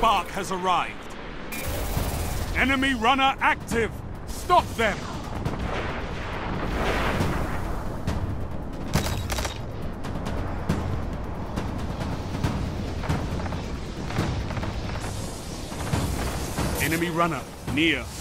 spark has arrived. Enemy runner active! Stop them! Enemy runner near.